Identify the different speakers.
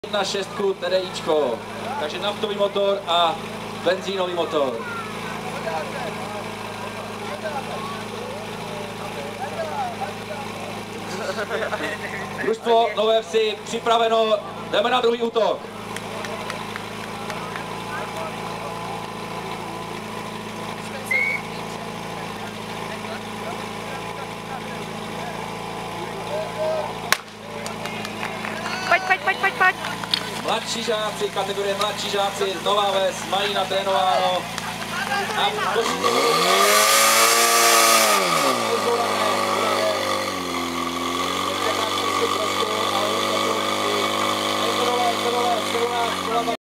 Speaker 1: 1.6 TDIčko, takže naftový motor a benzínový motor. Družstvo Nové Vsi připraveno, jdeme na druhý útok.
Speaker 2: Pojď.
Speaker 1: Mladší žáci, kategorie mladší žáci z Nová Ves mají natrénováno a